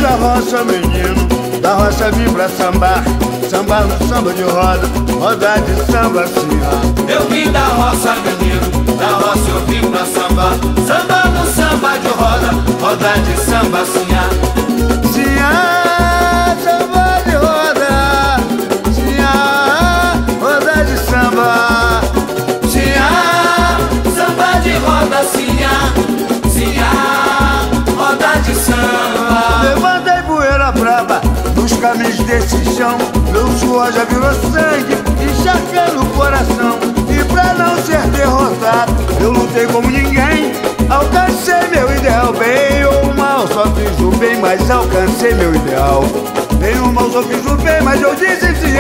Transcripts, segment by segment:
da roça, menino, da roça vim pra sambar. Sambar no samba de roda, roda de samba assim, ó. Eu vim da roça, menino, da roça eu vim pra sambar. Samba no samba de roda, roda de samba assim, ó. Sim, samba de roda. Sim, roda de samba. Sim, samba de roda, sim, roda de samba. Levantei poeira braba nos caminhos desse chão. Meu suor já virou sangue, encharcando o coração. E pra não ser derrotado, eu lutei como ninguém. Alcancei meu ideal, bem ou mal, só fiz o bem, mas alcancei meu ideal. Bem ou mal, só fiz o bem, mas eu disse se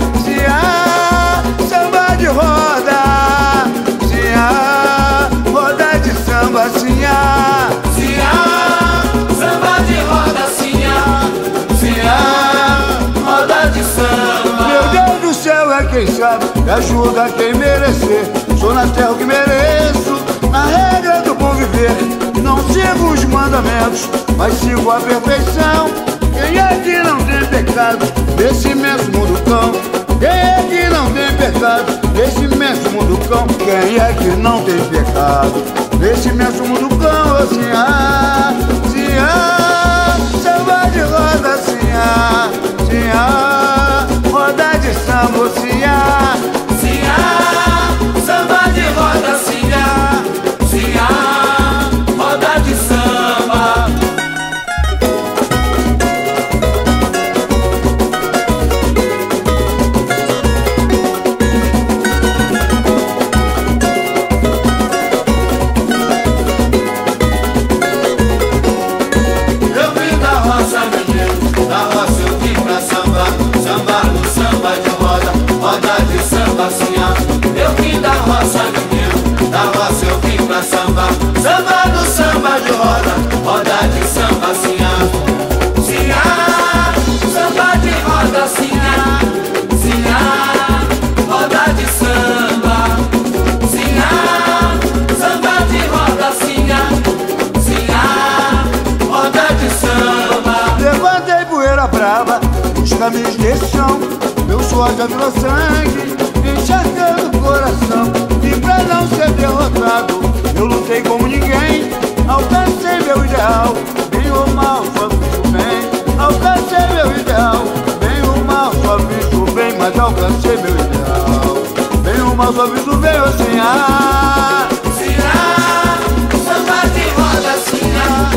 samba de roda. Se roda de samba, se samba de roda, sim, roda de samba. Meu Deus do céu é quem sabe, e ajuda quem merecer. Sou na terra o que mereço, na regra do bom viver. Não sigo os mandamentos, mas sigo a perfeição. Quem é que não tem pecado nesse imenso mundo cão? Quem é que não tem pecado nesse imenso mundo cão? Quem é que não tem pecado nesse imenso mundo cão? Assim, samba de roda, assim, roda de samba, assim, samba de roda, sim, roda de samba. Eu vim da roça, menino, da roça eu vim pra sambar. Sambar no samba de roda, roda de samba, sim, eu vim da roça, menino, da roça eu vim pra sambar. Samba no samba de roda, roda de samba, sim, samba de roda, sim, roda de samba, sim, samba de roda, sim, roda de samba. Levantei poeira brava nos caminhos desse chão. Meu suor já virou sangue, encharcando o coração. E pra não ser derrotado, eu lutei como ninguém. Alcancei meu ideal, bem ou mal, só fiz o bem. Alcancei meu ideal, bem ou mal, só fiz o bem. Mas alcancei meu ideal, bem ou mal, só fiz o bem. Assim, samba de roda, sim,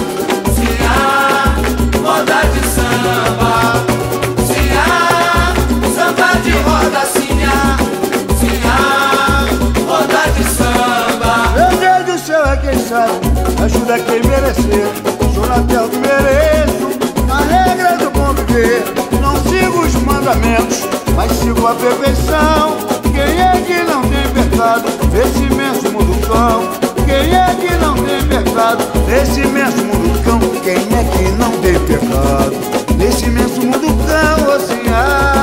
roda de samba. Sim, samba de roda, sim, roda de samba. meu Deus do céu é quem sabe, ajuda quem merecer. Sou na terra que mereço, na regra do bom viver. Não sigo os mandamentos, mas sigo a perfeição. Quem é que não tem pecado nesse imenso mundo cão? Quem é que não tem pecado nesse imenso mundo cão? Quem é que não tem pecado nesse imenso mundo cão? Assim,